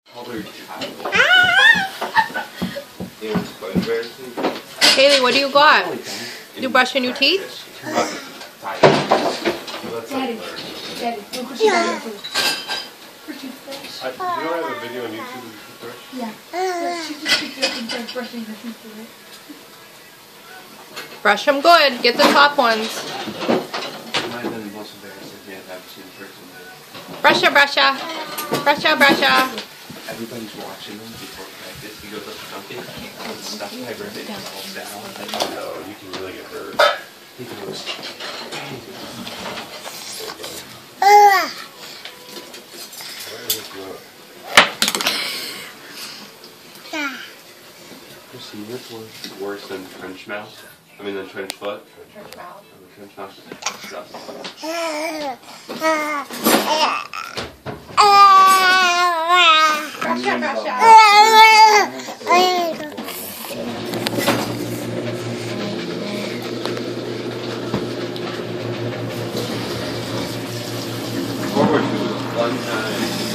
Cayley, what do you got? You brushing your teeth? Daddy, look what you got for toothbrush. You don't have a video on YouTube of the toothbrush? Yeah. She just picked it up and started brushing her teeth with it. Brush them good. Get the top ones. Brusha, brusha. Brusha, brusha. Everybody's watching them before practice. He goes up dunking. Stuff my ribbon falls down. No, you can really get hurt. He goes. Christine, which one's worse than trench mouth? I mean, than trench foot? Trench mouth. Trench mouth is disgusting. Brusha, brusha. Forward to one time.